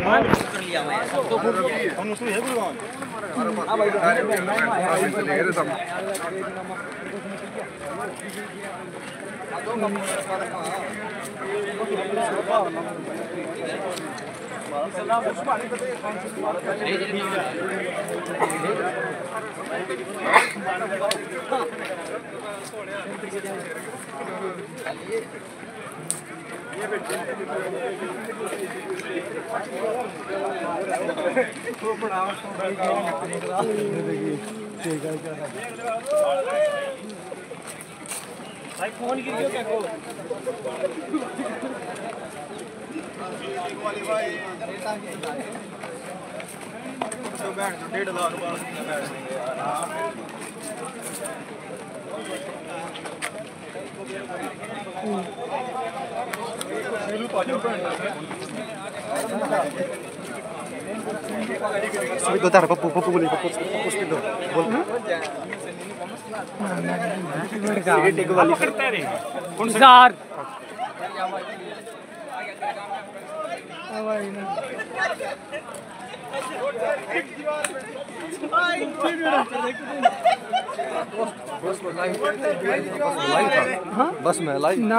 कर लिया मैं तो हम तो है गुरुवान हां भाई भाई फोन गिर गया क्या को वाली भाई तो बैठ 1.5 लाख बाद बैठ देंगे यार नीलू पाजो सभी तो तार पप्पू बोली पप्पू स्पीड दो बोल टेक वाली करता रे कौन जार भाई ना बस मैं लाइव ना